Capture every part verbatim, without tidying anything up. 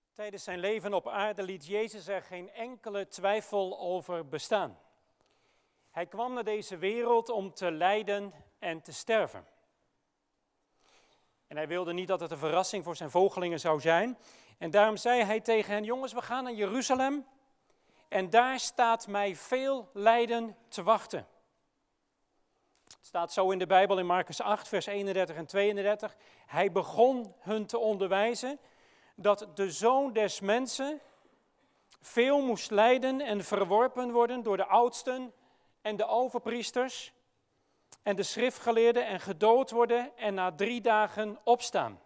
Tijdens zijn leven op aarde liet Jezus er geen enkele twijfel over bestaan. Hij kwam naar deze wereld om te lijden en te sterven. En hij wilde niet dat het een verrassing voor zijn volgelingen zou zijn. En daarom zei hij tegen hen: jongens, we gaan naar Jeruzalem en daar staat mij veel lijden te wachten. Het staat zo in de Bijbel in Markus acht, vers eenendertig en tweeëndertig. Hij begon hun te onderwijzen dat de Zoon des Mensen veel moest lijden en verworpen worden door de oudsten en de overpriesters en de schriftgeleerden en gedood worden en na drie dagen opstaan.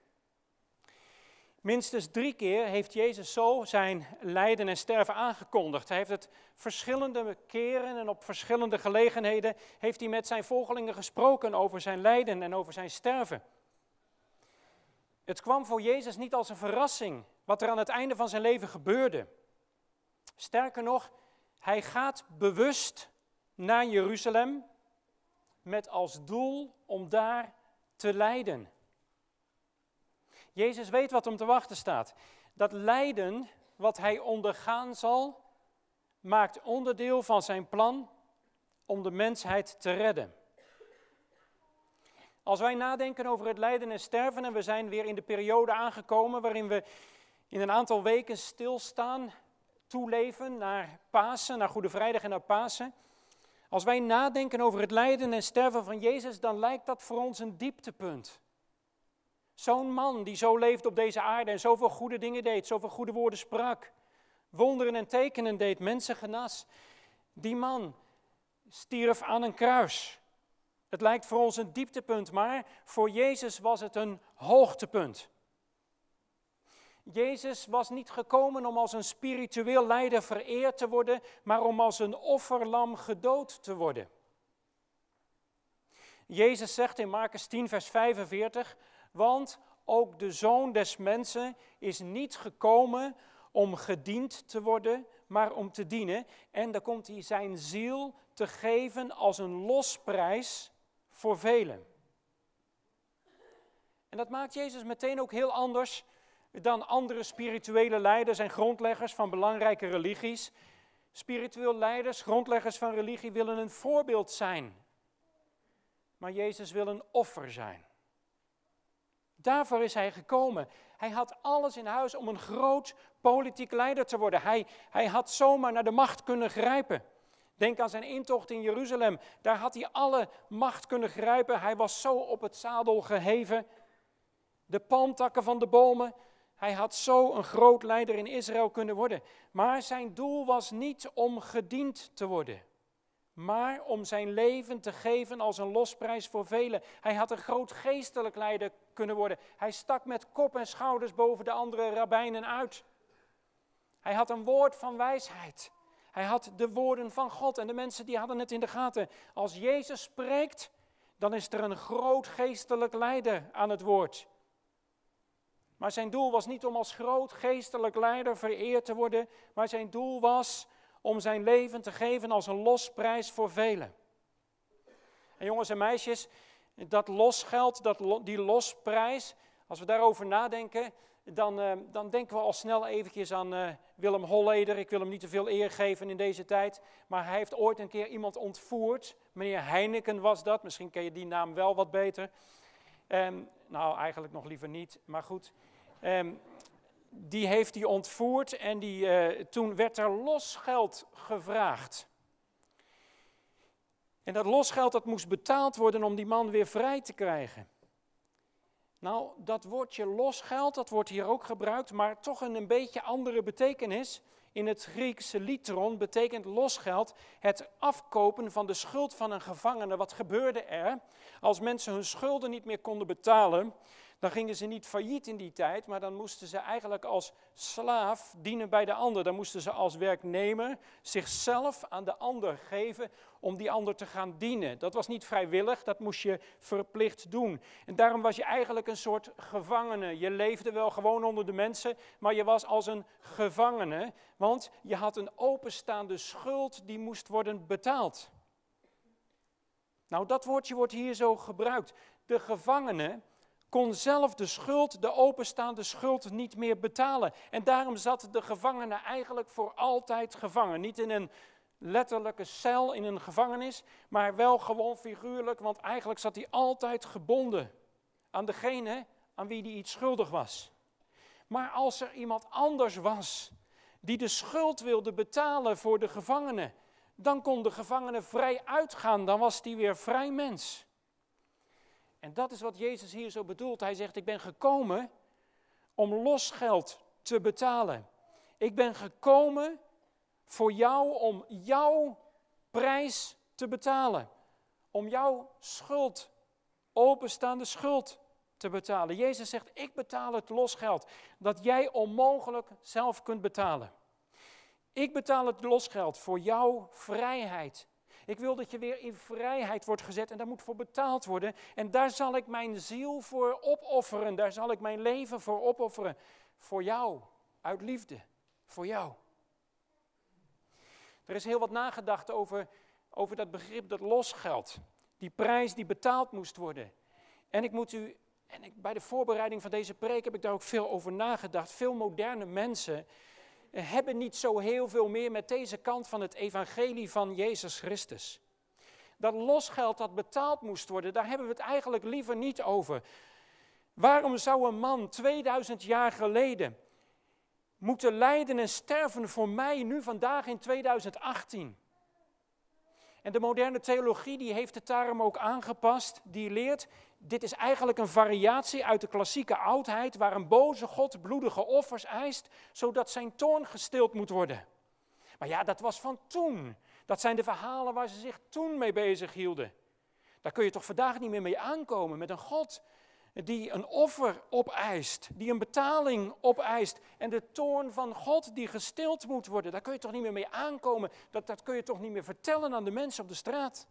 Minstens drie keer heeft Jezus zo zijn lijden en sterven aangekondigd. Hij heeft het verschillende keren en op verschillende gelegenheden heeft hij met zijn volgelingen gesproken over zijn lijden en over zijn sterven. Het kwam voor Jezus niet als een verrassing wat er aan het einde van zijn leven gebeurde. Sterker nog, hij gaat bewust naar Jeruzalem met als doel om daar te lijden. Jezus weet wat hem te wachten staat. Dat lijden wat hij ondergaan zal, maakt onderdeel van zijn plan om de mensheid te redden. Als wij nadenken over het lijden en sterven, en we zijn weer in de periode aangekomen waarin we in een aantal weken stilstaan, toeleven naar Pasen, naar Goede Vrijdag en naar Pasen. Als wij nadenken over het lijden en sterven van Jezus, dan lijkt dat voor ons een dieptepunt. Zo'n man die zo leeft op deze aarde en zoveel goede dingen deed, zoveel goede woorden sprak, wonderen en tekenen deed, mensen genas. Die man stierf aan een kruis. Het lijkt voor ons een dieptepunt, maar voor Jezus was het een hoogtepunt. Jezus was niet gekomen om als een spiritueel leider vereerd te worden, maar om als een offerlam gedood te worden. Jezus zegt in Markus tien, vers vijfenveertig, want ook de Zoon des Mensen is niet gekomen om gediend te worden, maar om te dienen. En dan komt hij zijn ziel te geven als een losprijs voor velen. En dat maakt Jezus meteen ook heel anders dan andere spirituele leiders en grondleggers van belangrijke religies. Spiritueel leiders, grondleggers van religie willen een voorbeeld zijn. Maar Jezus wil een offer zijn. Daarvoor is hij gekomen. Hij had alles in huis om een groot politiek leider te worden. Hij, hij had zomaar naar de macht kunnen grijpen. Denk aan zijn intocht in Jeruzalem. Daar had hij alle macht kunnen grijpen. Hij was zo op het zadel geheven. De palmtakken van de bomen. Hij had zo een groot leider in Israël kunnen worden. Maar zijn doel was niet om gediend te worden, maar om zijn leven te geven als een losprijs voor velen. Hij had een groot geestelijk leider kunnen worden. Hij stak met kop en schouders boven de andere rabbijnen uit. Hij had een woord van wijsheid. Hij had de woorden van God en de mensen die hadden het in de gaten. Als Jezus spreekt, dan is er een groot geestelijk leider aan het woord. Maar zijn doel was niet om als groot geestelijk leider vereerd te worden, maar zijn doel was om zijn leven te geven als een losprijs voor velen. En jongens en meisjes, dat losgeld, dat, die losprijs, als we daarover nadenken, dan, uh, dan denken we al snel eventjes aan uh, Willem Holleder. Ik wil hem niet te veel eer geven in deze tijd, maar hij heeft ooit een keer iemand ontvoerd. Meneer Heineken was dat, misschien ken je die naam wel wat beter. Um, nou, eigenlijk nog liever niet, maar goed. Um, Die heeft hij ontvoerd en die, uh, toen werd er losgeld gevraagd. En dat losgeld dat moest betaald worden om die man weer vrij te krijgen. Nou, dat woordje losgeld, dat wordt hier ook gebruikt, maar toch een, een beetje andere betekenis. In het Griekse litron betekent losgeld het afkopen van de schuld van een gevangene. Wat gebeurde er? Als mensen hun schulden niet meer konden betalen, dan gingen ze niet failliet in die tijd, maar dan moesten ze eigenlijk als slaaf dienen bij de ander. Dan moesten ze als werknemer zichzelf aan de ander geven om die ander te gaan dienen. Dat was niet vrijwillig, dat moest je verplicht doen. En daarom was je eigenlijk een soort gevangene. Je leefde wel gewoon onder de mensen, maar je was als een gevangene, want je had een openstaande schuld die moest worden betaald. Nou, dat woordje wordt hier zo gebruikt. De gevangene kon zelf de schuld, de openstaande schuld, niet meer betalen. En daarom zat de gevangene eigenlijk voor altijd gevangen. Niet in een letterlijke cel in een gevangenis, maar wel gewoon figuurlijk, want eigenlijk zat hij altijd gebonden aan degene aan wie hij iets schuldig was. Maar als er iemand anders was die de schuld wilde betalen voor de gevangene, dan kon de gevangene vrij uitgaan, dan was hij weer vrij mens. En dat is wat Jezus hier zo bedoelt. Hij zegt, ik ben gekomen om losgeld te betalen. Ik ben gekomen voor jou om jouw prijs te betalen. Om jouw schuld, openstaande schuld te betalen. Jezus zegt, ik betaal het losgeld dat jij onmogelijk zelf kunt betalen. Ik betaal het losgeld voor jouw vrijheid. Ik wil dat je weer in vrijheid wordt gezet en daar moet voor betaald worden. En daar zal ik mijn ziel voor opofferen. Daar zal ik mijn leven voor opofferen. Voor jou, uit liefde, voor jou. Er is heel wat nagedacht over, over dat begrip, dat losgeld. Die prijs die betaald moest worden. En ik moet u, en ik, bij de voorbereiding van deze preek heb ik daar ook veel over nagedacht. Veel moderne mensen hebben niet zo heel veel meer met deze kant van het evangelie van Jezus Christus. Dat losgeld dat betaald moest worden, daar hebben we het eigenlijk liever niet over. Waarom zou een man tweeduizend jaar geleden moeten lijden en sterven voor mij nu vandaag in tweeduizend achttien? En de moderne theologie die heeft het daarom ook aangepast. Die leert, dit is eigenlijk een variatie uit de klassieke oudheid, waar een boze God bloedige offers eist, zodat zijn toorn gestild moet worden. Maar ja, dat was van toen. Dat zijn de verhalen waar ze zich toen mee bezig hielden. Daar kun je toch vandaag niet meer mee aankomen met een God die een offer opeist, die een betaling opeist. En de toorn van God die gestild moet worden, daar kun je toch niet meer mee aankomen. Dat, dat kun je toch niet meer vertellen aan de mensen op de straat.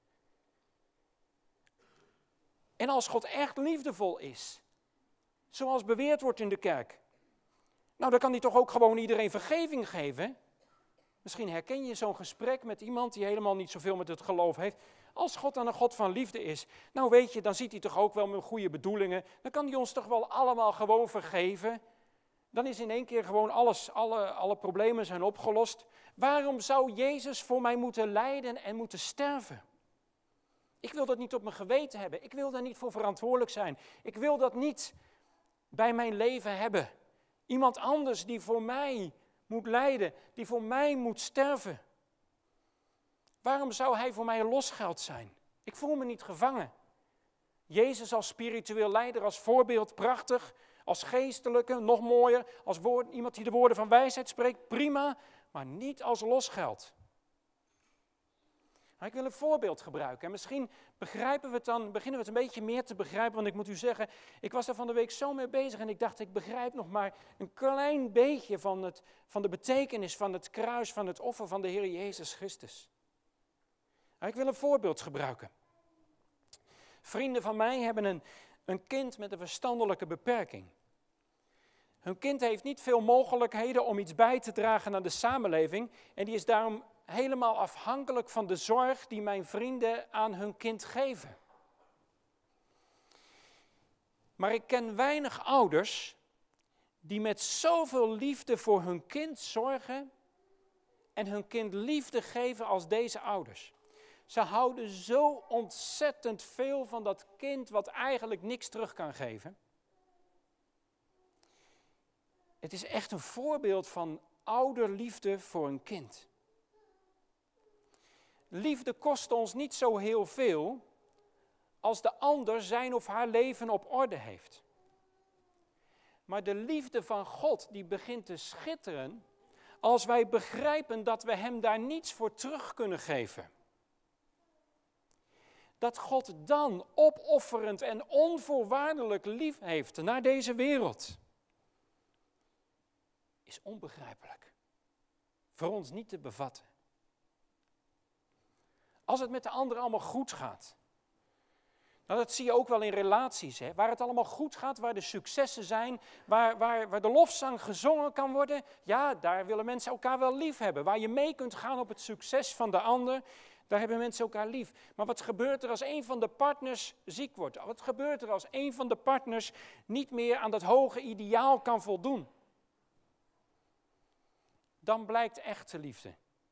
En als God echt liefdevol is, zoals beweerd wordt in de kerk, nou dan kan hij toch ook gewoon iedereen vergeving geven. Misschien herken je zo'n gesprek met iemand die helemaal niet zoveel met het geloof heeft. Als God dan een God van liefde is, nou weet je, dan ziet hij toch ook wel met goede bedoelingen. Dan kan hij ons toch wel allemaal gewoon vergeven. Dan is in één keer gewoon alles, alle, alle problemen zijn opgelost. Waarom zou Jezus voor mij moeten lijden en moeten sterven? Ik wil dat niet op mijn geweten hebben. Ik wil daar niet voor verantwoordelijk zijn. Ik wil dat niet bij mijn leven hebben. Iemand anders die voor mij moet lijden, die voor mij moet sterven. Waarom zou hij voor mij een losgeld zijn? Ik voel me niet gevangen. Jezus als spiritueel leider, als voorbeeld, prachtig. Als geestelijke, nog mooier. Als woord, iemand die de woorden van wijsheid spreekt, prima. Maar niet als losgeld. Maar ik wil een voorbeeld gebruiken. En misschien begrijpen we het dan, beginnen we het een beetje meer te begrijpen. Want ik moet u zeggen, ik was daar van de week zo mee bezig. En ik dacht, ik begrijp nog maar een klein beetje van, het, van de betekenis van het kruis, van het offer van de Heer Jezus Christus. Maar ik wil een voorbeeld gebruiken. Vrienden van mij hebben een, een kind met een verstandelijke beperking. Hun kind heeft niet veel mogelijkheden om iets bij te dragen aan de samenleving. En die is daarom helemaal afhankelijk van de zorg die mijn vrienden aan hun kind geven. Maar ik ken weinig ouders die met zoveel liefde voor hun kind zorgen en hun kind liefde geven als deze ouders. Ze houden zo ontzettend veel van dat kind wat eigenlijk niks terug kan geven. Het is echt een voorbeeld van ouderliefde voor een kind. Liefde kost ons niet zo heel veel als de ander zijn of haar leven op orde heeft. Maar de liefde van God die begint te schitteren als wij begrijpen dat we hem daar niets voor terug kunnen geven. Dat God dan opofferend en onvoorwaardelijk lief heeft naar deze wereld, is onbegrijpelijk. Voor ons niet te bevatten. Als het met de ander allemaal goed gaat. Nou, dat zie je ook wel in relaties. Hè? Waar het allemaal goed gaat, waar de successen zijn, waar, waar, waar de lofzang gezongen kan worden. Ja, daar willen mensen elkaar wel lief hebben. Waar je mee kunt gaan op het succes van de ander. Daar hebben mensen elkaar lief. Maar wat gebeurt er als een van de partners ziek wordt? Wat gebeurt er als een van de partners niet meer aan dat hoge ideaal kan voldoen? Dan blijkt echte liefde.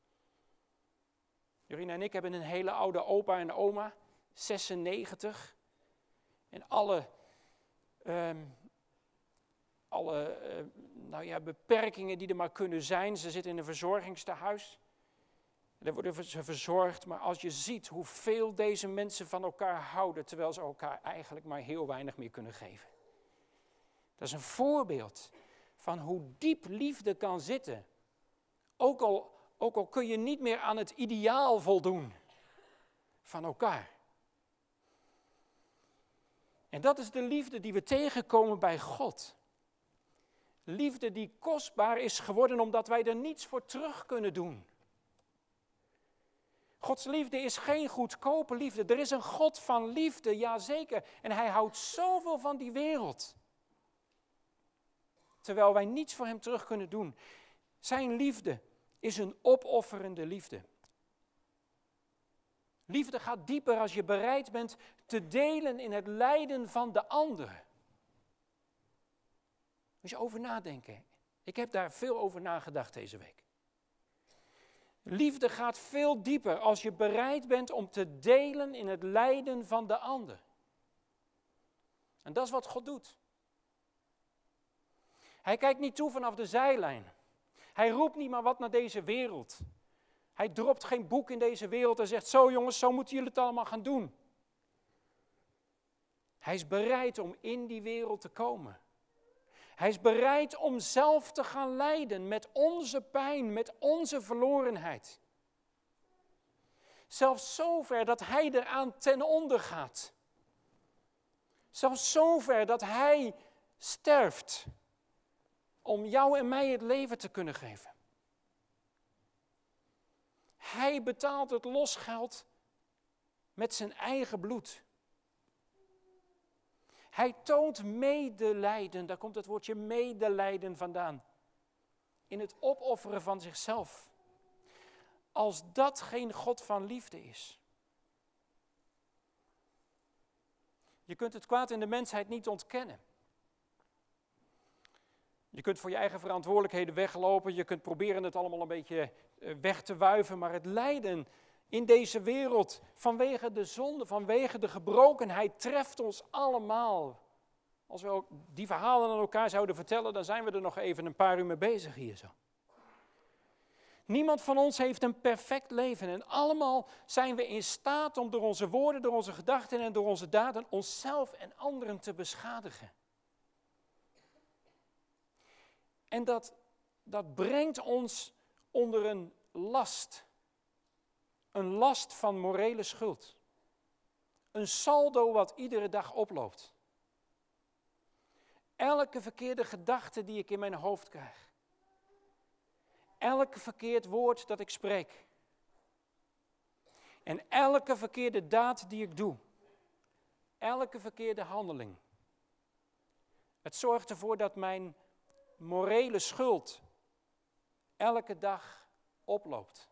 Jorien en ik hebben een hele oude opa en oma, zesennegentig. En alle, um, alle uh, nou ja, beperkingen die er maar kunnen zijn. Ze zitten in een verzorgingstehuis. Daar worden ze verzorgd. Maar als je ziet hoeveel deze mensen van elkaar houden, terwijl ze elkaar eigenlijk maar heel weinig meer kunnen geven. Dat is een voorbeeld van hoe diep liefde kan zitten. Ook al, ook al kun je niet meer aan het ideaal voldoen van elkaar. En dat is de liefde die we tegenkomen bij God. Liefde die kostbaar is geworden omdat wij er niets voor terug kunnen doen. Gods liefde is geen goedkope liefde. Er is een God van liefde, jazeker. En hij houdt zoveel van die wereld. Terwijl wij niets voor hem terug kunnen doen. Zijn liefde is een opofferende liefde. Liefde gaat dieper als je bereid bent te delen in het lijden van de ander. Moet je over nadenken. Ik heb daar veel over nagedacht deze week. Liefde gaat veel dieper als je bereid bent om te delen in het lijden van de ander. En dat is wat God doet. Hij kijkt niet toe vanaf de zijlijn. Hij roept niet maar wat naar deze wereld. Hij dropt geen boek in deze wereld en zegt, zo jongens, zo moeten jullie het allemaal gaan doen. Hij is bereid om in die wereld te komen. Hij is bereid om zelf te gaan lijden met onze pijn, met onze verlorenheid. Zelfs zover dat hij eraan ten onder gaat. Zelfs zover dat hij sterft om jou en mij het leven te kunnen geven. Hij betaalt het losgeld met zijn eigen bloed. Hij toont medelijden, daar komt het woordje medelijden vandaan. In het opofferen van zichzelf. Als dat geen God van liefde is. Je kunt het kwaad in de mensheid niet ontkennen. Je kunt voor je eigen verantwoordelijkheden weglopen. Je kunt proberen het allemaal een beetje weg te wuiven. Maar het lijden in deze wereld vanwege de zonde, vanwege de gebrokenheid treft ons allemaal. Als we ook die verhalen aan elkaar zouden vertellen, dan zijn we er nog even een paar uur mee bezig hier zo. Niemand van ons heeft een perfect leven en allemaal zijn we in staat om door onze woorden, door onze gedachten en door onze daden onszelf en anderen te beschadigen. En dat, dat brengt ons onder een last. Een last van morele schuld. Een saldo wat iedere dag oploopt. Elke verkeerde gedachte die ik in mijn hoofd krijg. Elke verkeerd woord dat ik spreek. En elke verkeerde daad die ik doe. Elke verkeerde handeling. Het zorgt ervoor dat mijn morele schuld elke dag oploopt.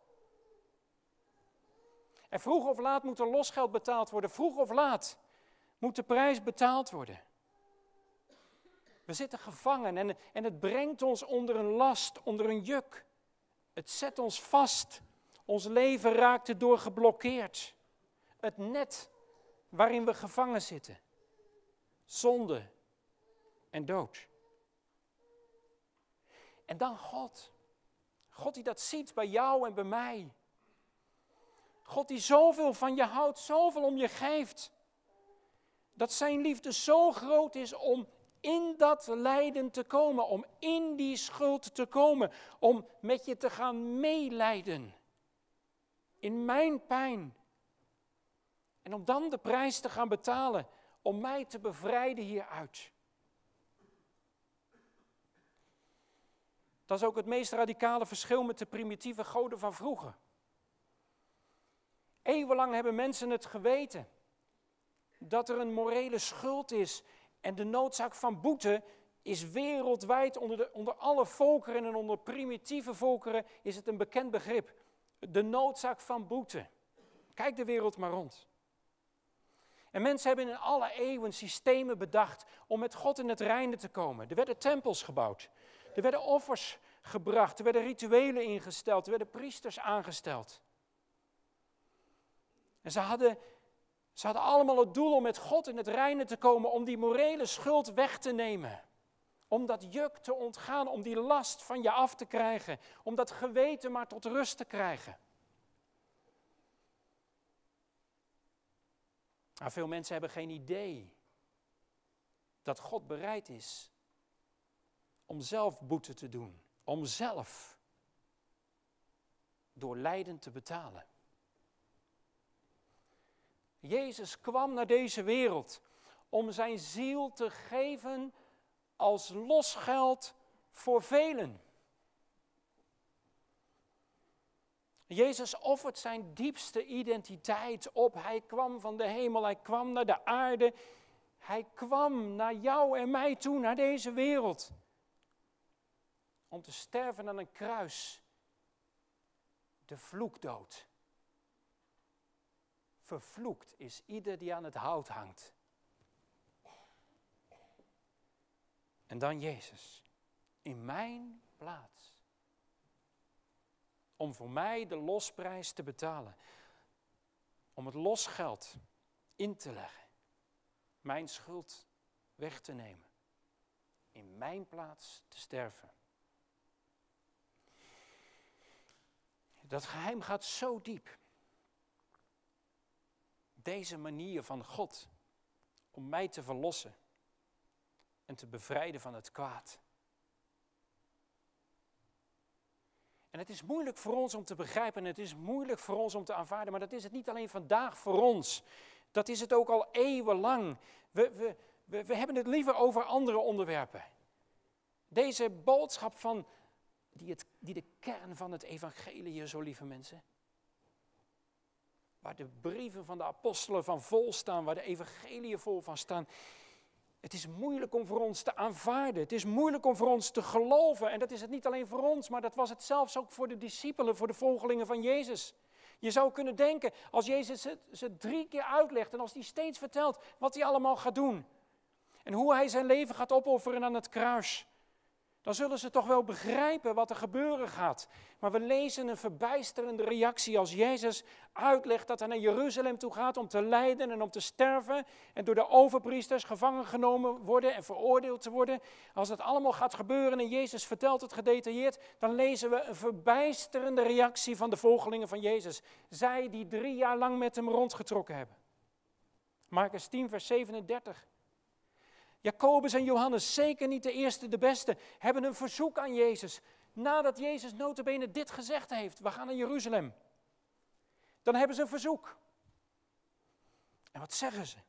En vroeg of laat moet er losgeld betaald worden. Vroeg of laat moet de prijs betaald worden. We zitten gevangen en, en het brengt ons onder een last, onder een juk. Het zet ons vast. Ons leven raakt erdoor geblokkeerd. Het net waarin we gevangen zitten. Zonde en dood. En dan God. God die dat ziet bij jou en bij mij. God die zoveel van je houdt, zoveel om je geeft. Dat zijn liefde zo groot is om in dat lijden te komen. Om in die schuld te komen. Om met je te gaan meelijden. In mijn pijn. En om dan de prijs te gaan betalen. Om mij te bevrijden hieruit. Dat is ook het meest radicale verschil met de primitieve goden van vroeger. Eeuwenlang hebben mensen het geweten dat er een morele schuld is en de noodzaak van boete is wereldwijd onder, de, onder alle volkeren en onder primitieve volkeren is het een bekend begrip. De noodzaak van boete. Kijk de wereld maar rond. En mensen hebben in alle eeuwen systemen bedacht om met God in het reine te komen. Er werden tempels gebouwd. Er werden offers gebracht. Er werden rituelen ingesteld. Er werden priesters aangesteld. En ze hadden, ze hadden allemaal het doel om met God in het reine te komen. Om die morele schuld weg te nemen. Om dat juk te ontgaan. Om die last van je af te krijgen. Om dat geweten maar tot rust te krijgen. Maar veel mensen hebben geen idee dat God bereid is om zelf boete te doen. Om zelf door lijden te betalen. Jezus kwam naar deze wereld om zijn ziel te geven als losgeld voor velen. Jezus offert zijn diepste identiteit op. Hij kwam van de hemel, hij kwam naar de aarde. Hij kwam naar jou en mij toe, naar deze wereld. Om te sterven aan een kruis. De vloekdood. Vervloekt is ieder die aan het hout hangt. En dan Jezus. In mijn plaats. Om voor mij de losprijs te betalen. Om het losgeld in te leggen. Mijn schuld weg te nemen. In mijn plaats te sterven. Dat geheim gaat zo diep. Deze manier van God om mij te verlossen en te bevrijden van het kwaad. En het is moeilijk voor ons om te begrijpen en het is moeilijk voor ons om te aanvaarden, maar dat is het niet alleen vandaag voor ons. Dat is het ook al eeuwenlang. We, we, we, we hebben het liever over andere onderwerpen. Deze boodschap van, die, het, die de kern van het evangelie is, zo lieve mensen. Waar de brieven van de apostelen van vol staan, waar de evangeliën vol van staan. Het is moeilijk om voor ons te aanvaarden. Het is moeilijk om voor ons te geloven. En dat is het niet alleen voor ons, maar dat was het zelfs ook voor de discipelen, voor de volgelingen van Jezus. Je zou kunnen denken, als Jezus het ze drie keer uitlegt en als hij steeds vertelt wat hij allemaal gaat doen. En hoe hij zijn leven gaat opofferen aan het kruis. Dan zullen ze toch wel begrijpen wat er gebeuren gaat. Maar we lezen een verbijsterende reactie als Jezus uitlegt dat hij naar Jeruzalem toe gaat om te lijden en om te sterven. En door de overpriesters gevangen genomen worden en veroordeeld te worden. Als dat allemaal gaat gebeuren en Jezus vertelt het gedetailleerd, dan lezen we een verbijsterende reactie van de volgelingen van Jezus. Zij die drie jaar lang met hem rondgetrokken hebben. Markus tien vers zevenendertig. Jacobus en Johannes, zeker niet de eerste, de beste, hebben een verzoek aan Jezus. Nadat Jezus nota bene dit gezegd heeft, we gaan naar Jeruzalem. Dan hebben ze een verzoek. En wat zeggen ze?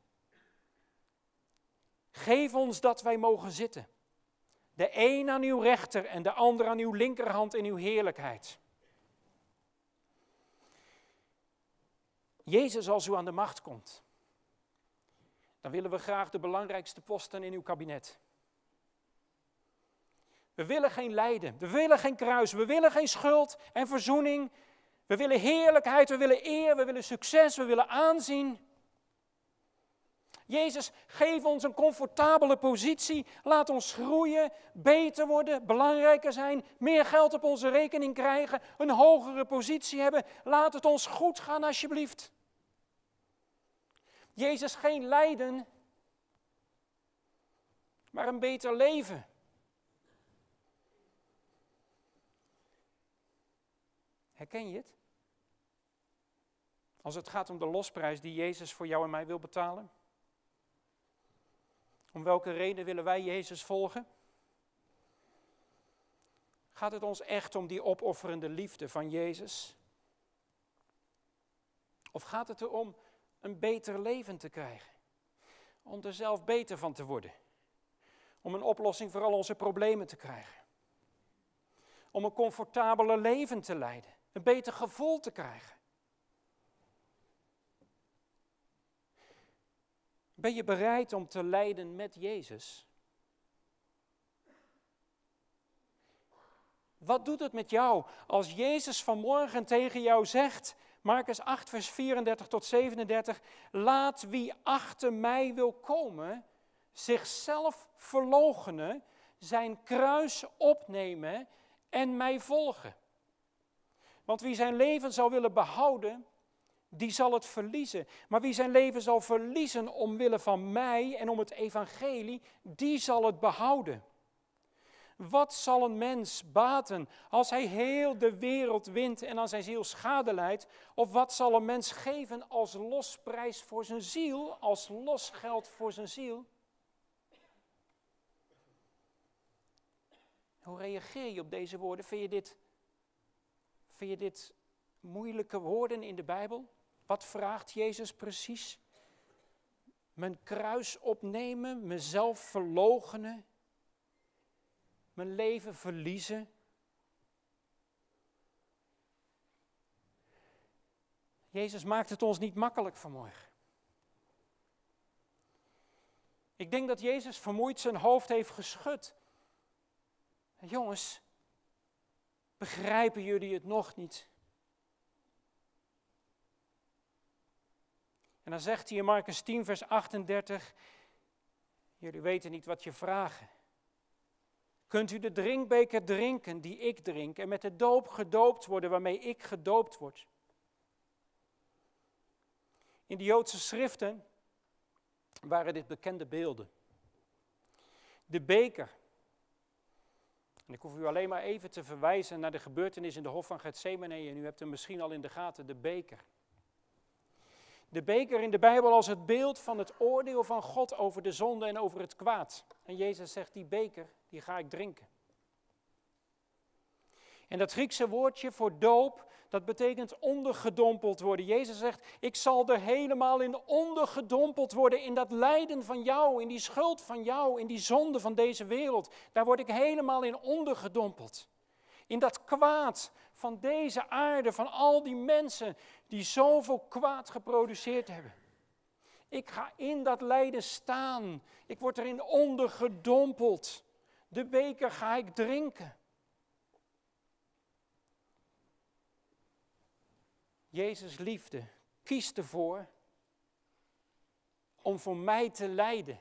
Geef ons dat wij mogen zitten. De een aan uw rechter en de ander aan uw linkerhand in uw heerlijkheid. Jezus, als u aan de macht komt, dan willen we graag de belangrijkste posten in uw kabinet. We willen geen lijden, we willen geen kruis, we willen geen schuld en verzoening. We willen heerlijkheid, we willen eer, we willen succes, we willen aanzien. Jezus, geef ons een comfortabele positie, laat ons groeien, beter worden, belangrijker zijn, meer geld op onze rekening krijgen, een hogere positie hebben. Laat het ons goed gaan alsjeblieft. Jezus, geen lijden, maar een beter leven. Herken je het? Als het gaat om de losprijs die Jezus voor jou en mij wil betalen. Om welke reden willen wij Jezus volgen? Gaat het ons echt om die opofferende liefde van Jezus? Of gaat het erom een beter leven te krijgen? Om er zelf beter van te worden? Om een oplossing voor al onze problemen te krijgen? Om een comfortabeler leven te leiden? Een beter gevoel te krijgen? Ben je bereid om te lijden met Jezus? Wat doet het met jou als Jezus vanmorgen tegen jou zegt, Markus acht, vers vierendertig tot zevenendertig. Laat wie achter mij wil komen, zichzelf verloochenen, zijn kruis opnemen en mij volgen. Want wie zijn leven zal willen behouden, die zal het verliezen. Maar wie zijn leven zal verliezen omwille van mij en om het evangelie, die zal het behouden. Wat zal een mens baten als hij heel de wereld wint en aan zijn ziel schade lijdt? Of wat zal een mens geven als losprijs voor zijn ziel, als losgeld voor zijn ziel? Hoe reageer je op deze woorden? Vind je dit, vind je dit moeilijke woorden in de Bijbel? Wat vraagt Jezus precies? Mijn kruis opnemen, mezelf verloochenen, mijn leven verliezen. Jezus maakt het ons niet makkelijk vanmorgen. Ik denk dat Jezus vermoeid zijn hoofd heeft geschud. Jongens, begrijpen jullie het nog niet? En dan zegt hij in Markus tien, vers achtendertig, jullie weten niet wat je vragen. Kunt u de drinkbeker drinken die ik drink en met de doop gedoopt worden waarmee ik gedoopt word? In de Joodse schriften waren dit bekende beelden. De beker. En ik hoef u alleen maar even te verwijzen naar de gebeurtenis in de Hof van Getsemane en u hebt hem misschien al in de gaten, de beker. De beker in de Bijbel als het beeld van het oordeel van God over de zonde en over het kwaad. En Jezus zegt, die beker, die ga ik drinken. En dat Griekse woordje voor doop, dat betekent ondergedompeld worden. Jezus zegt, ik zal er helemaal in ondergedompeld worden in dat lijden van jou, in die schuld van jou, in die zonde van deze wereld. Daar word ik helemaal in ondergedompeld. In dat kwaad van deze aarde, van al die mensen die zoveel kwaad geproduceerd hebben. Ik ga in dat lijden staan. Ik word erin ondergedompeld. De beker ga ik drinken. Jezus' liefde kiest ervoor om voor mij te lijden.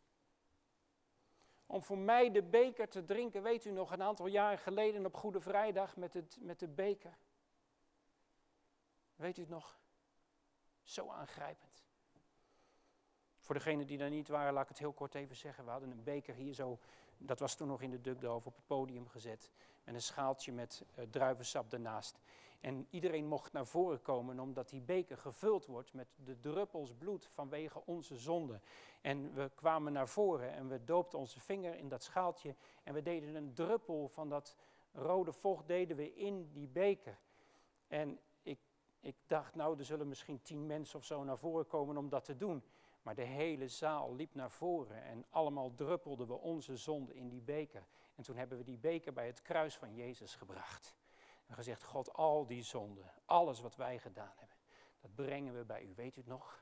Om voor mij de beker te drinken. Weet u nog, een aantal jaren geleden op Goede Vrijdag met, het, met de beker. Weet u het nog? Zo aangrijpend. Voor degenen die daar niet waren, laat ik het heel kort even zeggen. We hadden een beker hier zo, dat was toen nog in de Dukdorf, op het podium gezet. Met een schaaltje met uh, druivensap ernaast. En iedereen mocht naar voren komen omdat die beker gevuld wordt met de druppels bloed vanwege onze zonde. En we kwamen naar voren en we doopten onze vinger in dat schaaltje. En we deden een druppel van dat rode vocht deden we in die beker. En ik, ik dacht, nou, er zullen misschien tien mensen of zo naar voren komen om dat te doen. Maar de hele zaal liep naar voren en allemaal druppelden we onze zonde in die beker. En toen hebben we die beker bij het kruis van Jezus gebracht. En gezegd, God, al die zonden, alles wat wij gedaan hebben, dat brengen we bij u. Weet u het nog?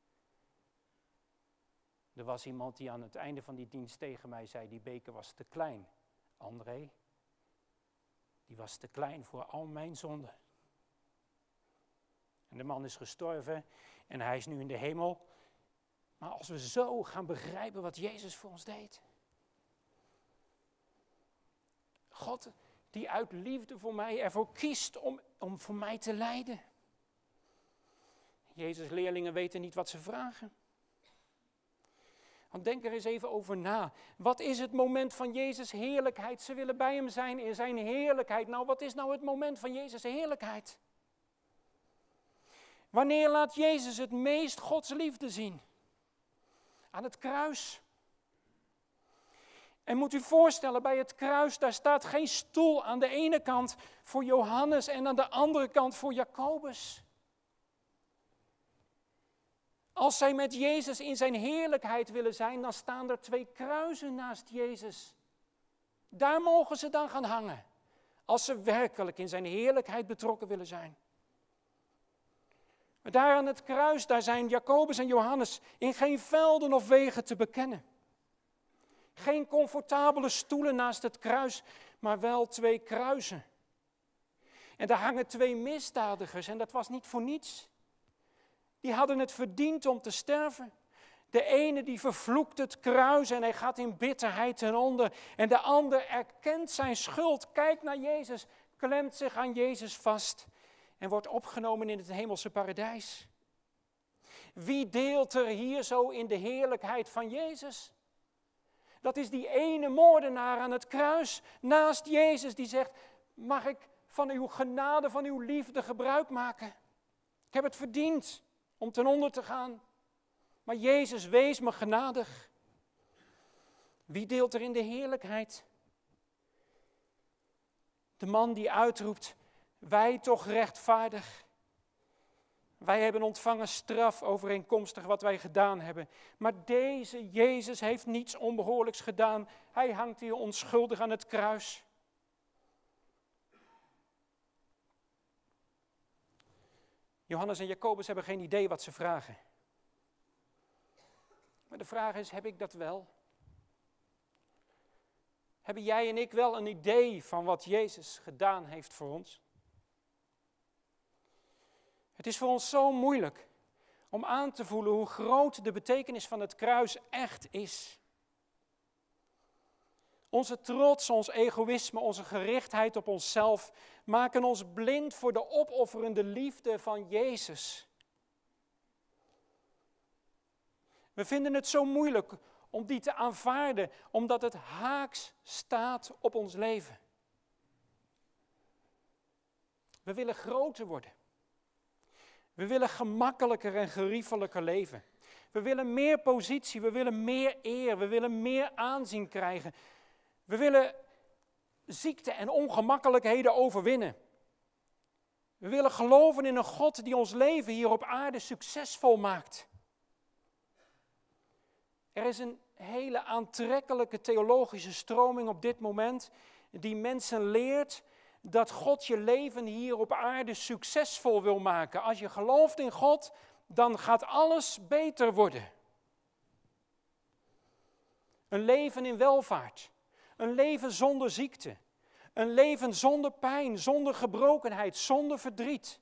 Er was iemand die aan het einde van die dienst tegen mij zei, die beker was te klein. André, die was te klein voor al mijn zonden. En de man is gestorven en hij is nu in de hemel. Maar als we zo gaan begrijpen wat Jezus voor ons deed. God die uit liefde voor mij ervoor kiest om, om voor mij te lijden. Jezus' leerlingen weten niet wat ze vragen. Want denk er eens even over na. Wat is het moment van Jezus' heerlijkheid? Ze willen bij hem zijn in zijn heerlijkheid. Nou, wat is nou het moment van Jezus' heerlijkheid? Wanneer laat Jezus het meest Gods liefde zien? Aan het kruis. En moet u voorstellen, bij het kruis, daar staat geen stoel aan de ene kant voor Johannes en aan de andere kant voor Jacobus. Als zij met Jezus in zijn heerlijkheid willen zijn, dan staan er twee kruisen naast Jezus. Daar mogen ze dan gaan hangen, als ze werkelijk in zijn heerlijkheid betrokken willen zijn. Maar daar aan het kruis, daar zijn Jacobus en Johannes in geen velden of wegen te bekennen. Geen comfortabele stoelen naast het kruis, maar wel twee kruisen. En daar hangen twee misdadigers en dat was niet voor niets. Die hadden het verdiend om te sterven. De ene die vervloekt het kruis en hij gaat in bitterheid ten onder. En de ander erkent zijn schuld, kijkt naar Jezus, klemt zich aan Jezus vast en wordt opgenomen in het hemelse paradijs. Wie deelt er hier zo in de heerlijkheid van Jezus? Dat is die ene moordenaar aan het kruis naast Jezus die zegt, mag ik van uw genade, van uw liefde gebruik maken? Ik heb het verdiend om ten onder te gaan. Maar Jezus, wees me genadig. Wie deelt er in de heerlijkheid? De man die uitroept, wij toch rechtvaardig. Wij hebben ontvangen straf overeenkomstig wat wij gedaan hebben. Maar deze Jezus heeft niets onbehoorlijks gedaan. Hij hangt hier onschuldig aan het kruis. Johannes en Jacobus hebben geen idee wat ze vragen. Maar de vraag is, heb ik dat wel? Hebben jij en ik wel een idee van wat Jezus gedaan heeft voor ons? Het is voor ons zo moeilijk om aan te voelen hoe groot de betekenis van het kruis echt is. Onze trots, ons egoïsme, onze gerichtheid op onszelf maken ons blind voor de opofferende liefde van Jezus. We vinden het zo moeilijk om die te aanvaarden, omdat het haaks staat op ons leven. We willen groter worden. We willen gemakkelijker en geriefelijker leven. We willen meer positie, we willen meer eer, we willen meer aanzien krijgen. We willen ziekte en ongemakkelijkheden overwinnen. We willen geloven in een God die ons leven hier op aarde succesvol maakt. Er is een hele aantrekkelijke theologische stroming op dit moment die mensen leert dat God je leven hier op aarde succesvol wil maken. Als je gelooft in God, dan gaat alles beter worden. Een leven in welvaart, een leven zonder ziekte, een leven zonder pijn, zonder gebrokenheid, zonder verdriet.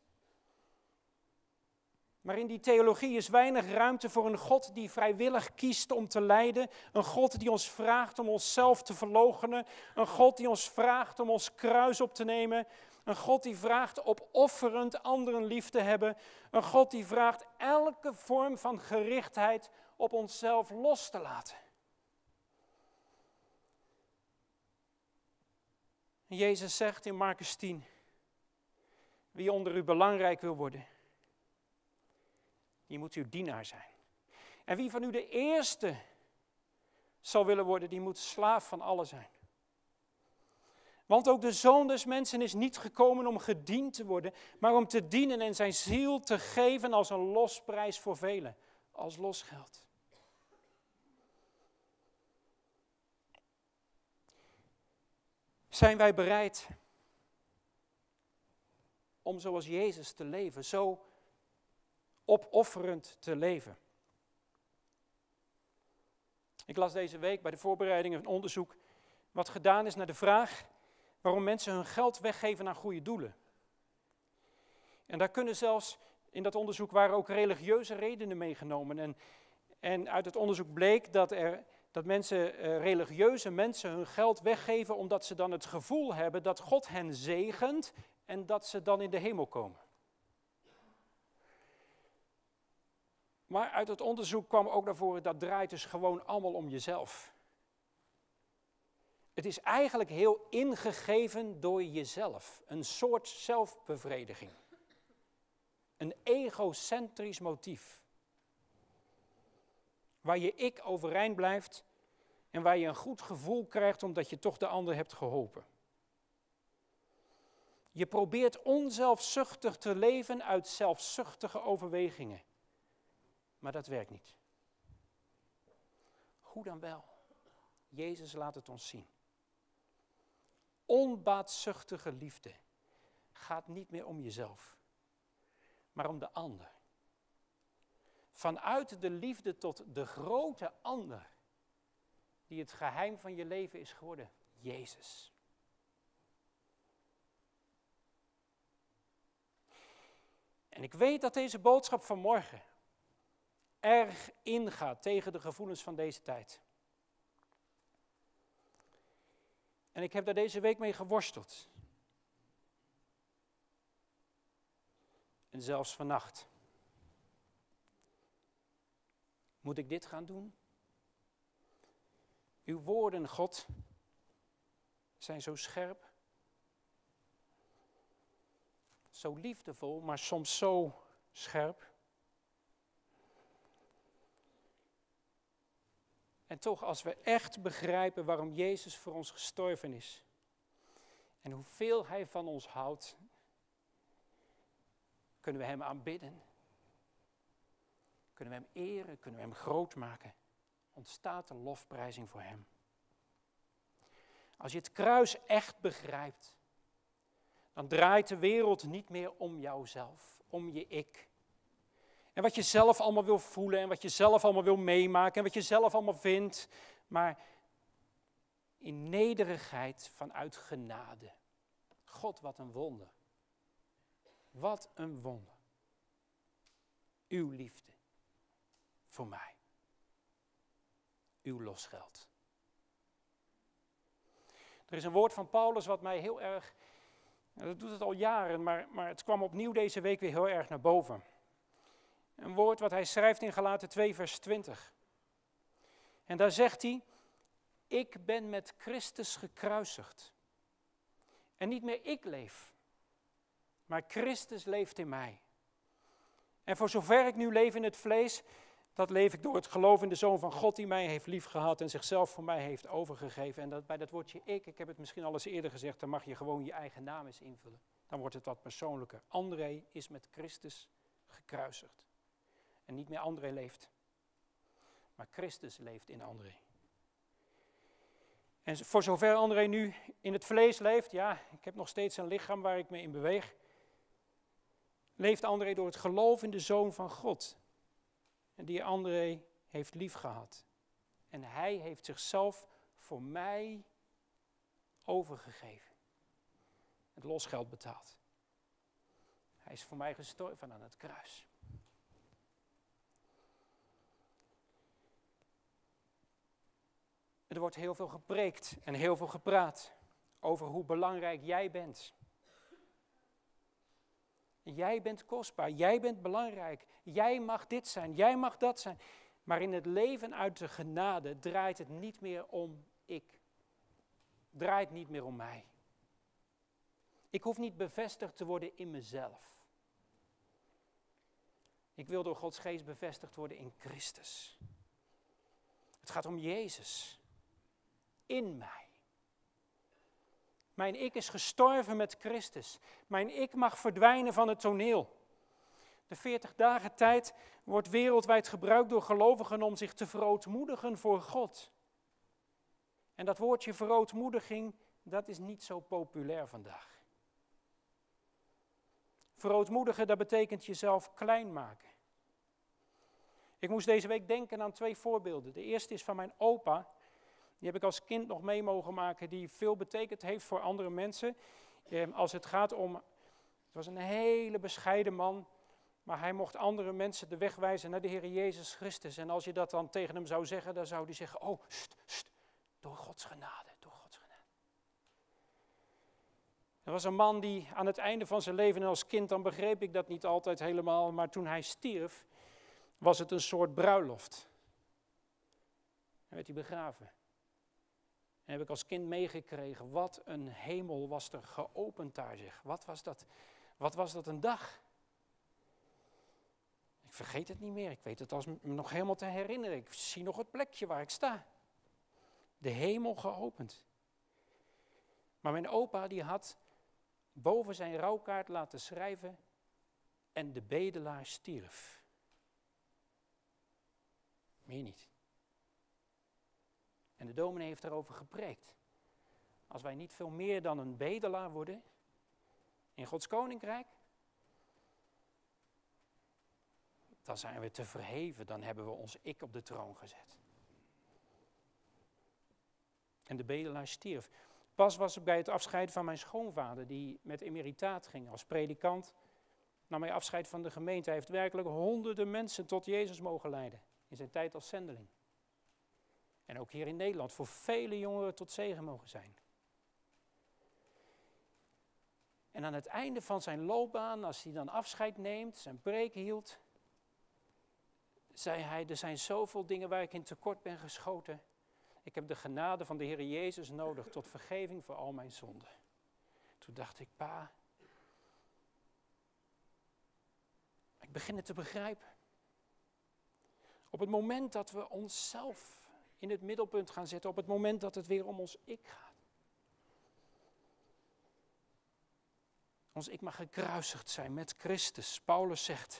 Maar in die theologie is weinig ruimte voor een God die vrijwillig kiest om te lijden. Een God die ons vraagt om onszelf te verloochenen. Een God die ons vraagt om ons kruis op te nemen. Een God die vraagt opofferend anderen lief te hebben. Een God die vraagt elke vorm van gerichtheid op onszelf los te laten. En Jezus zegt in Markus tien, wie onder u belangrijk wil worden, die moet uw dienaar zijn. En wie van u de eerste zal willen worden, die moet slaaf van allen zijn. Want ook de Zoon des Mensen is niet gekomen om gediend te worden, maar om te dienen en zijn ziel te geven als een losprijs voor velen, als losgeld. Zijn wij bereid om zoals Jezus te leven, zo opofferend te leven? Ik las deze week bij de voorbereiding een onderzoek wat gedaan is naar de vraag waarom mensen hun geld weggeven aan goede doelen. En daar kunnen zelfs, in dat onderzoek waren ook religieuze redenen meegenomen. En, en uit het onderzoek bleek dat, er, dat mensen, uh, religieuze mensen hun geld weggeven omdat ze dan het gevoel hebben dat God hen zegent en dat ze dan in de hemel komen. Maar uit het onderzoek kwam ook naar voren, dat draait dus gewoon allemaal om jezelf. Het is eigenlijk heel ingegeven door jezelf. Een soort zelfbevrediging. Een egocentrisch motief. Waar je ik overeind blijft en waar je een goed gevoel krijgt omdat je toch de ander hebt geholpen. Je probeert onzelfzuchtig te leven uit zelfzuchtige overwegingen. Maar dat werkt niet. Hoe dan wel? Jezus laat het ons zien. Onbaatzuchtige liefde gaat niet meer om jezelf, maar om de ander. Vanuit de liefde tot de grote ander, die het geheim van je leven is geworden, Jezus. En ik weet dat deze boodschap van morgen erg ingaat tegen de gevoelens van deze tijd. En ik heb daar deze week mee geworsteld. En zelfs vannacht. Moet ik dit gaan doen? Uw woorden, God, zijn zo scherp. Zo liefdevol, maar soms zo scherp. En toch, als we echt begrijpen waarom Jezus voor ons gestorven is en hoeveel Hij van ons houdt, kunnen we Hem aanbidden. Kunnen we Hem eren, kunnen we Hem groot maken. Ontstaat een lofprijzing voor Hem. Als je het kruis echt begrijpt, dan draait de wereld niet meer om jouzelf, om je ik. En wat je zelf allemaal wil voelen en wat je zelf allemaal wil meemaken en wat je zelf allemaal vindt. Maar in nederigheid vanuit genade. God, wat een wonder. Wat een wonder. Uw liefde voor mij. Uw losgeld. Er is een woord van Paulus wat mij heel erg, nou, dat doet het al jaren, maar, maar het kwam opnieuw deze week weer heel erg naar boven. Een woord wat hij schrijft in Galaten twee vers twintig. En daar zegt hij, ik ben met Christus gekruisigd. En niet meer ik leef, maar Christus leeft in mij. En voor zover ik nu leef in het vlees, dat leef ik door het geloof in de Zoon van God die mij heeft liefgehad en zichzelf voor mij heeft overgegeven. En dat, bij dat woordje ik, ik heb het misschien al eens eerder gezegd, dan mag je gewoon je eigen naam eens invullen. Dan wordt het wat persoonlijker. André is met Christus gekruisigd. En niet meer André leeft, maar Christus leeft in André. En voor zover André nu in het vlees leeft, ja, ik heb nog steeds een lichaam waar ik me in beweeg, leeft André door het geloof in de Zoon van God. En die André heeft lief gehad. En hij heeft zichzelf voor mij overgegeven. Het losgeld betaald. Hij is voor mij gestorven aan het kruis. Er wordt heel veel gepreekt en heel veel gepraat over hoe belangrijk jij bent. Jij bent kostbaar, jij bent belangrijk, jij mag dit zijn, jij mag dat zijn. Maar in het leven uit de genade draait het niet meer om ik. Draait niet meer om mij. Ik hoef niet bevestigd te worden in mezelf. Ik wil door Gods geest bevestigd worden in Christus. Het gaat om Jezus. In mij. Mijn ik is gestorven met Christus. Mijn ik mag verdwijnen van het toneel. De veertig dagen tijd wordt wereldwijd gebruikt door gelovigen om zich te verootmoedigen voor God. En dat woordje verootmoediging, dat is niet zo populair vandaag. Verootmoedigen, dat betekent jezelf klein maken. Ik moest deze week denken aan twee voorbeelden. De eerste is van mijn opa. Die heb ik als kind nog mee mogen maken, die veel betekend heeft voor andere mensen. Eh, als het gaat om, het was een hele bescheiden man, maar hij mocht andere mensen de weg wijzen naar de Heer Jezus Christus. En als je dat dan tegen hem zou zeggen, dan zou hij zeggen, oh, st, st, door Gods genade, door Gods genade. Er was een man die aan het einde van zijn leven, en als kind dan begreep ik dat niet altijd helemaal, maar toen hij stierf, was het een soort bruiloft. En werd hij begraven. En heb ik als kind meegekregen, wat een hemel was er geopend daar, zeg. Wat was dat, wat was dat een dag? Ik vergeet het niet meer, ik weet het als me nog helemaal te herinneren. Ik zie nog het plekje waar ik sta. De hemel geopend. Maar mijn opa die had boven zijn rouwkaart laten schrijven, en de bedelaar stierf. Meer niet. En de dominee heeft daarover gepreekt. Als wij niet veel meer dan een bedelaar worden in Gods koninkrijk, dan zijn we te verheven, dan hebben we ons ik op de troon gezet. En de bedelaar stierf. Pas was ik bij het afscheid van mijn schoonvader, die met emeritaat ging als predikant nam hij afscheid van de gemeente. Hij heeft werkelijk honderden mensen tot Jezus mogen leiden in zijn tijd als zendeling. En ook hier in Nederland voor vele jongeren tot zegen mogen zijn. En aan het einde van zijn loopbaan, als hij dan afscheid neemt, zijn preek hield, zei hij, er zijn zoveel dingen waar ik in tekort ben geschoten. Ik heb de genade van de Heer Jezus nodig tot vergeving voor al mijn zonden. Toen dacht ik, pa, ik begin het te begrijpen. Op het moment dat we onszelf in het middelpunt gaan zetten, op het moment dat het weer om ons ik gaat. Ons ik mag gekruisigd zijn met Christus. Paulus zegt,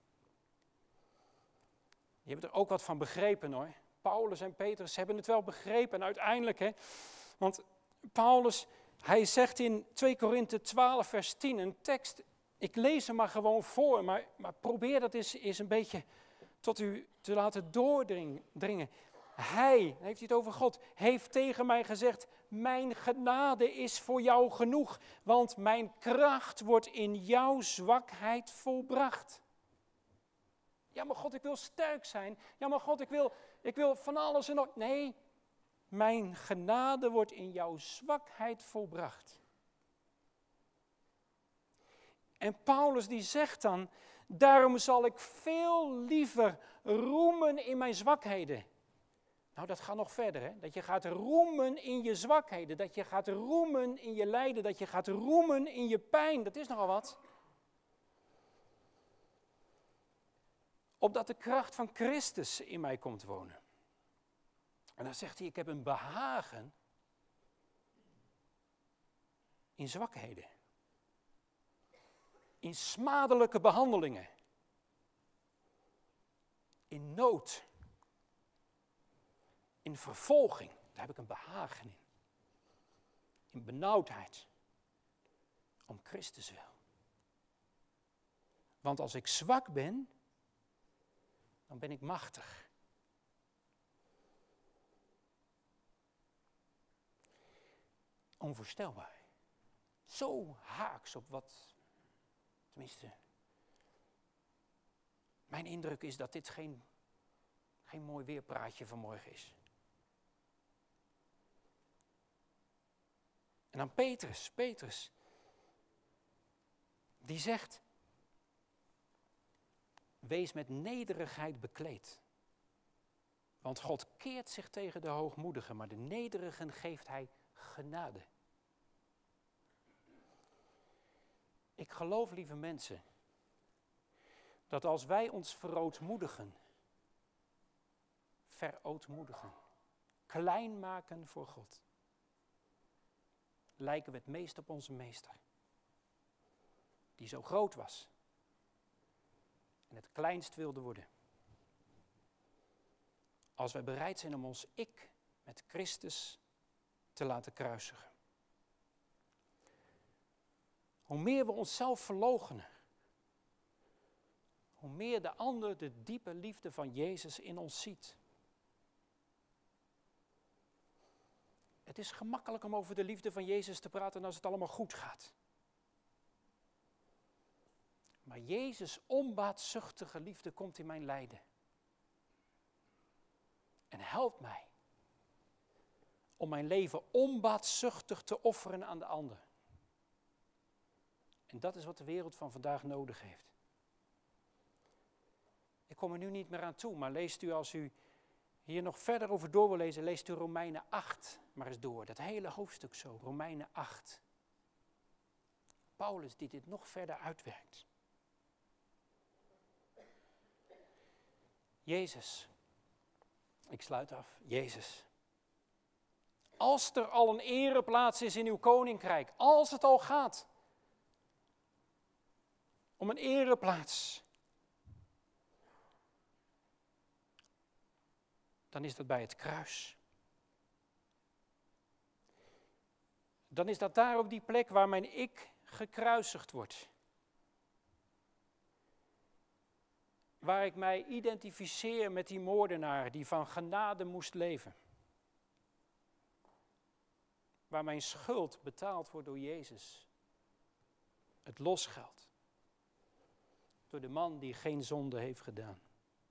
je hebt er ook wat van begrepen hoor. Paulus en Petrus hebben het wel begrepen en uiteindelijk, hè, want Paulus, hij zegt in twee Korinthe twaalf vers tien, een tekst, ik lees hem maar gewoon voor, maar, maar probeer dat eens, eens een beetje tot u te laten doordringen. Hij, dan heeft hij het over God, heeft tegen mij gezegd, mijn genade is voor jou genoeg, want mijn kracht wordt in jouw zwakheid volbracht. Ja, maar God, ik wil sterk zijn. Ja, maar God, ik wil, ik wil van alles en nog. Nee, mijn genade wordt in jouw zwakheid volbracht. En Paulus die zegt dan, daarom zal ik veel liever roemen in mijn zwakheden. Nou, dat gaat nog verder, hè? Dat je gaat roemen in je zwakheden, dat je gaat roemen in je lijden, dat je gaat roemen in je pijn. Dat is nogal wat. Opdat de kracht van Christus in mij komt wonen. En dan zegt hij, ik heb een behagen in zwakheden. In smadelijke behandelingen. In nood. In vervolging, daar heb ik een behagen in. In benauwdheid. Om Christus wil. Want als ik zwak ben, dan ben ik machtig. Onvoorstelbaar. Zo haaks op wat, tenminste, mijn indruk is dat dit geen, geen mooi weerpraatje vanmorgen is. En dan Petrus, Petrus, die zegt, wees met nederigheid bekleed. Want God keert zich tegen de hoogmoedigen, maar de nederigen geeft hij genade. Ik geloof, lieve mensen, dat als wij ons verootmoedigen, verootmoedigen, klein maken voor God, lijken we het meest op onze meester, die zo groot was en het kleinst wilde worden. Als wij bereid zijn om ons ik met Christus te laten kruisigen. Hoe meer we onszelf verloochenen, hoe meer de ander de diepe liefde van Jezus in ons ziet. Het is gemakkelijk om over de liefde van Jezus te praten als het allemaal goed gaat. Maar Jezus' onbaatzuchtige liefde komt in mijn lijden. En helpt mij om mijn leven onbaatzuchtig te offeren aan de ander. En dat is wat de wereld van vandaag nodig heeft. Ik kom er nu niet meer aan toe, maar leest u als u hier nog verder over door wil lezen, leest u Romeinen acht maar eens door. Dat hele hoofdstuk zo, Romeinen acht. Paulus die dit nog verder uitwerkt. Jezus, ik sluit af, Jezus. Als er al een ereplaats is in uw koninkrijk, als het al gaat om een ereplaats, dan is dat bij het kruis. Dan is dat daar op die plek waar mijn ik gekruisigd wordt. Waar ik mij identificeer met die moordenaar die van genade moest leven. Waar mijn schuld betaald wordt door Jezus. Het losgeld. door de man die geen zonde heeft gedaan.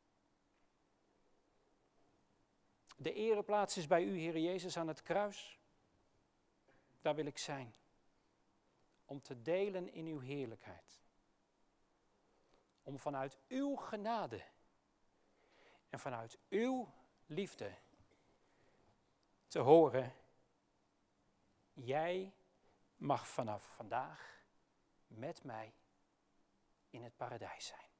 De ereplaats is bij u, Heer Jezus, aan het kruis. Daar wil ik zijn. Om te delen in uw heerlijkheid. Om vanuit uw genade en vanuit uw liefde te horen: jij mag vanaf vandaag met mij in het paradijs zijn.